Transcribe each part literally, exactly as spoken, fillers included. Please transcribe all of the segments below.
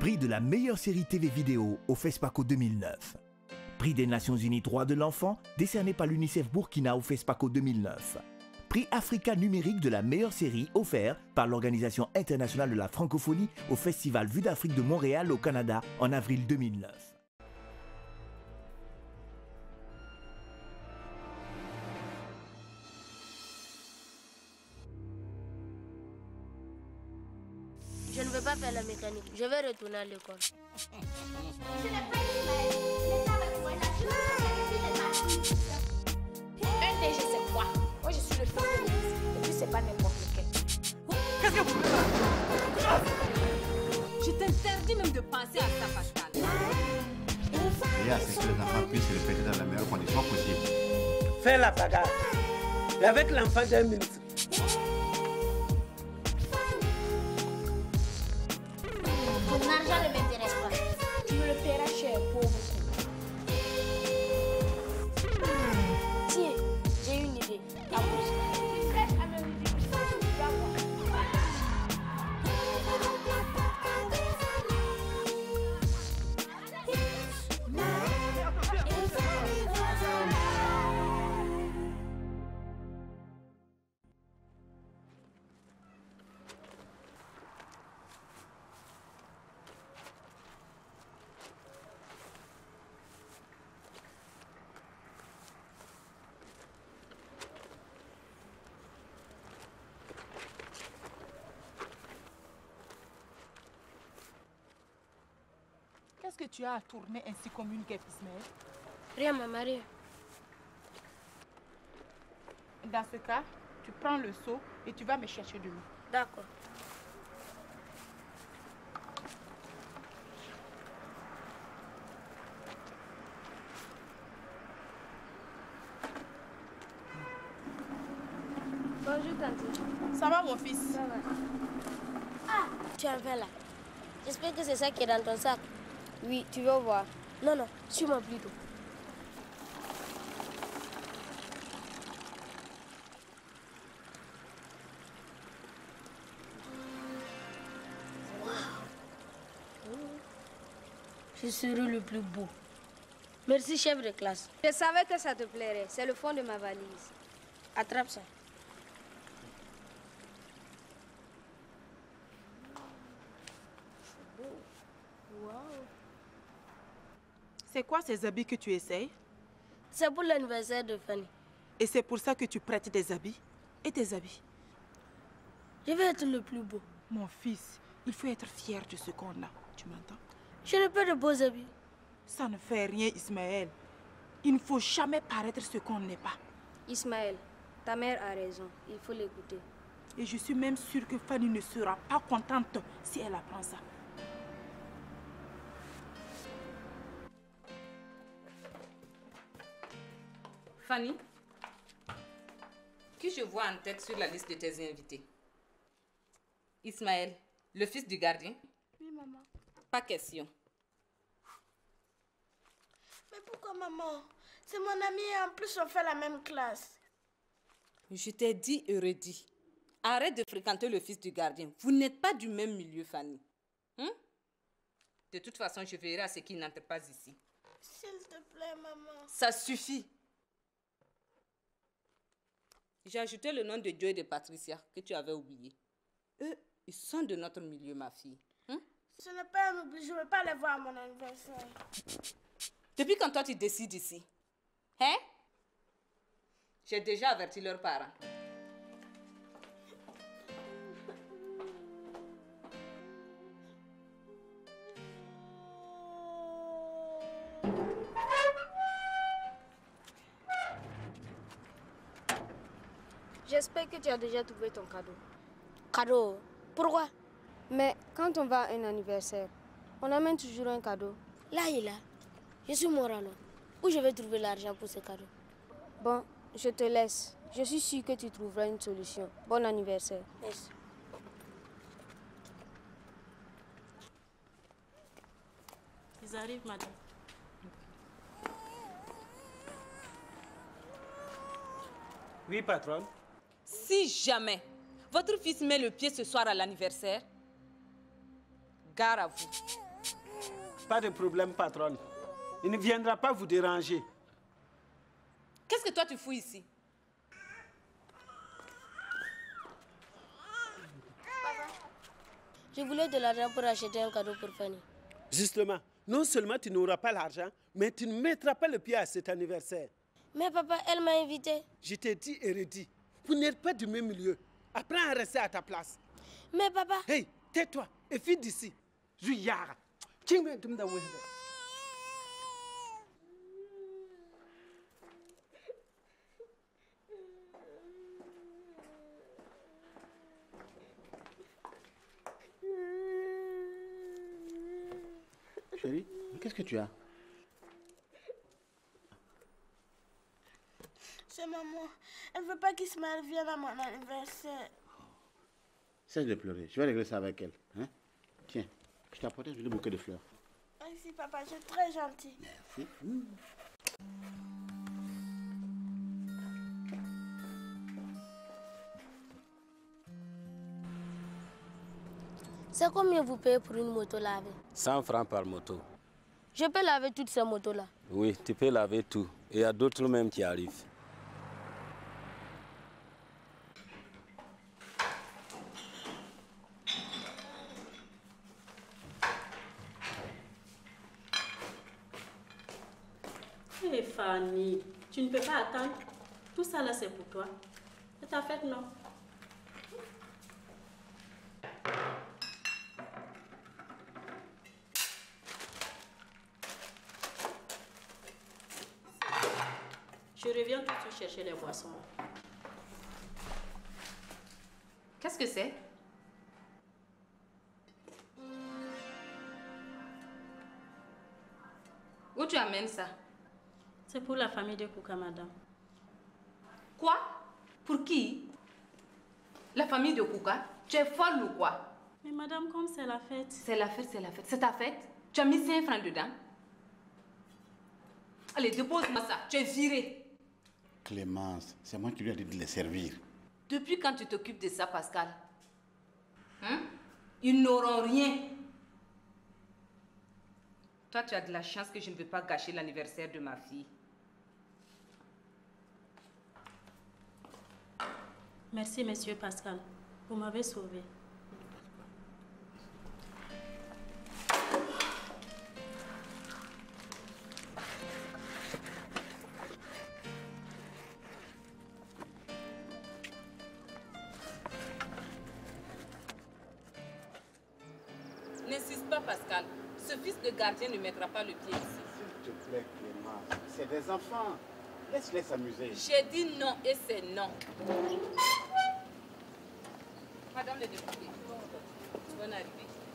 Prix de la meilleure série T V vidéo au FESPACO deux mille neuf. Prix des Nations Unies droits de l'enfant décerné par l'UNICEF Burkina au FESPACO deux mille neuf. Prix Africa numérique de la meilleure série offert par l'Organisation internationale de la francophonie au Festival Vue d'Afrique de Montréal au Canada en avril deux mille neuf. Je ne veux pas faire la mécanique, je vais retourner à l'école. Ce n'est pas Ismaël. L'État va trouver la chose. Un D G c'est quoi? Moi je suis le fils de ministre. Et puis c'est pas n'importe lequel. Qu'est-ce que vous faites? Je t'interdis même de penser à ça, Pascal. Et à ce que les enfants puissent se répéter dans la meilleure condition possible. Fais la bagarre. Et avec l'enfant d'un ministre. Ton argent ne m'intéresse pas. Tu me le paieras cher, pauvre. Tiens, j'ai une idée. La bouche. Tu prêtes à me ridiculiser. Tu vas voir. Qu'est-ce que tu as à tourner ainsi comme une guêpe, Ismaël? Rien, maman, rien. Dans ce cas, tu prends le seau et tu vas me chercher de l'eau. D'accord. Bonjour, tante. Ça va, mon fils? Ça va. Ah, tu en fais là. J'espère que c'est ça qui est dans ton sac. Oui, tu veux voir. Non, non, suis-moi plutôt. Je serai le plus beau. Merci, chef de classe. Je savais que ça te plairait. C'est le fond de ma valise. Attrape ça. C'est quoi ces habits que tu essayes? C'est pour l'anniversaire de Fanny. Et c'est pour ça que tu prêtes des habits? Et tes habits? Je vais être le plus beau. Mon fils, il faut être fier de ce qu'on a. Tu m'entends? Je n'ai pas de beaux habits. Ça ne fait rien, Ismaël. Il ne faut jamais paraître ce qu'on n'est pas. Ismaël, ta mère a raison. Il faut l'écouter. Et je suis même sûre que Fanny ne sera pas contente si elle apprend ça. Fanny, qui je vois en tête sur la liste de tes invités? Ismaël, le fils du gardien? Oui, maman. Pas question. Mais pourquoi, maman? C'est mon ami et en plus on fait la même classe. Je t'ai dit et redit. Arrête de fréquenter le fils du gardien. Vous n'êtes pas du même milieu, Fanny. Hein? De toute façon, je verrai à ce qu'il n'entre pas ici. S'il te plaît, maman. Ça suffit. J'ai ajouté le nom de Joe et de Patricia que tu avais oublié. Eux, ils sont de notre milieu, ma fille. Hein? Ce n'est pas un oubli, je ne veux pas les voir à mon anniversaire. Depuis quand toi tu décides ici? Hein? J'ai déjà averti leurs parents. J'espère que tu as déjà trouvé ton cadeau. Cadeau? Pourquoi? Mais quand on va à un anniversaire, on amène toujours un cadeau. Là, il a. Je suis mort alors. Où je vais trouver l'argent pour ce cadeau? Bon, je te laisse. Je suis sûre que tu trouveras une solution. Bon anniversaire. Merci. Ils arrivent, madame. Oui, patronne. Si jamais votre fils met le pied ce soir à l'anniversaire, gare à vous. Pas de problème, patronne. Il ne viendra pas vous déranger. Qu'est-ce que toi tu fous ici? Je voulais de l'argent pour acheter un cadeau pour Fanny. Justement, non seulement tu n'auras pas l'argent, mais tu ne mettras pas le pied à cet anniversaire. Mais papa, elle m'a invité. Je t'ai dit et redit, vous n'êtes pas du même milieu. Apprends à rester à ta place. Mais papa... Hey, tais-toi et fuis d'ici. Juyara. Chérie, qu'est-ce que tu as? C'est maman. Elle ne veut pas qu'Ismaël vienne à mon anniversaire. Cesse de pleurer. Je vais régler ça avec elle. Hein? Tiens, je t'ai apporté un joli bouquet de fleurs. Merci papa, je suis très gentil. Merci. Mmh. C'est combien vous payez pour une moto lavée? cent francs par moto. Je peux laver toutes ces motos-là? Oui, tu peux laver tout. Et il y a d'autres même qui arrivent. Hé, Fanny, tu ne peux pas attendre. Tout ça là, c'est pour toi. C'est ta fête, non? Je reviens tout de suite chercher les boissons. Qu'est-ce que c'est? Où tu amènes ça? C'est pour la famille de Kouka, madame. Quoi? Pour qui? La famille de Kouka? Tu es folle ou quoi? Mais madame, comme c'est la fête. C'est la fête, c'est la fête. C'est ta fête? Tu as mis cinq francs dedans? Allez, dépose-moi ça. Tu es virée. Clémence, c'est moi qui lui ai dit de les servir. Depuis quand tu t'occupes de ça, Pascal? Hein? Ils n'auront rien. Toi, tu as de la chance que je ne veux pas gâcher l'anniversaire de ma fille. Merci, monsieur Pascal. Vous m'avez sauvé. N'insiste pas, Pascal. Ce fils de gardien ne mettra pas le pied ici. S'il te plaît, Clémence, c'est des enfants. Laisse-les s'amuser. J'ai dit non et c'est non. Madame le député, bonne arrivée.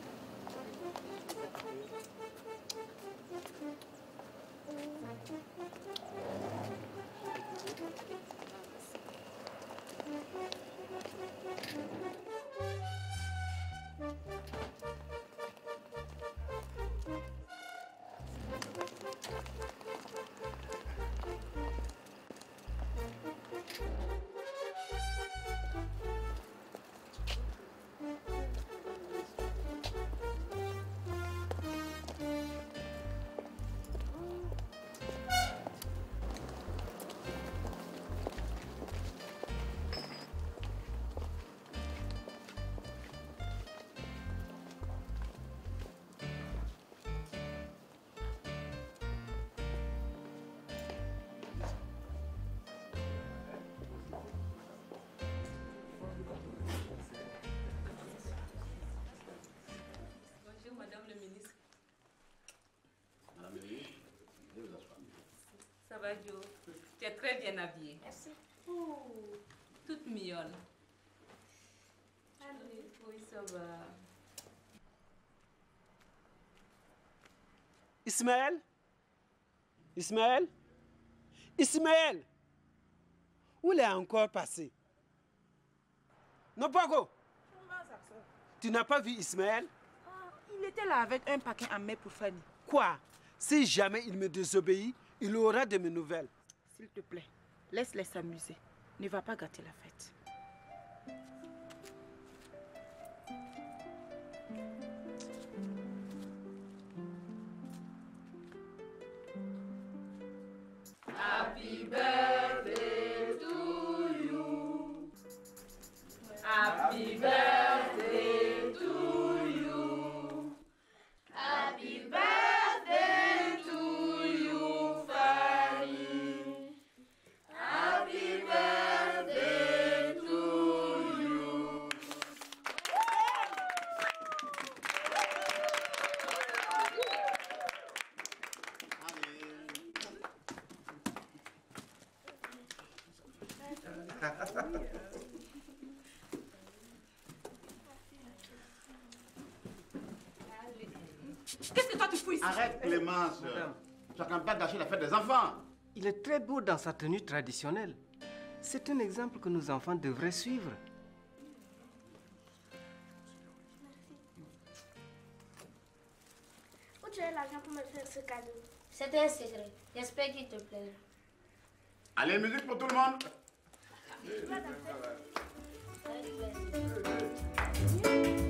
Ça va, Jo? Tu es très bien habillée. Merci. Oh, toute mignonne. Allez, oui, ça va. Ismaël? Ismaël? Ismaël? Où il est encore passé? Non, Pago! Tu n'as pas vu Ismaël? Ah, il était là avec un paquet en mai pour Fanny. Quoi? Si jamais il me désobéit, il aura de mes nouvelles. S'il te plaît, laisse-les s'amuser. Ne va pas gâter la fête. Qu'est-ce que toi tu fous ici? Arrête, Clémence. Tu n'as pas gâcher la fête des enfants. Il est très beau dans sa tenue traditionnelle. C'est un exemple que nos enfants devraient suivre. Où tu as l'argent pour me faire ce cadeau? C'est un secret. J'espère qu'il te plaira. Allez, musique pour tout le monde. Je vais danser.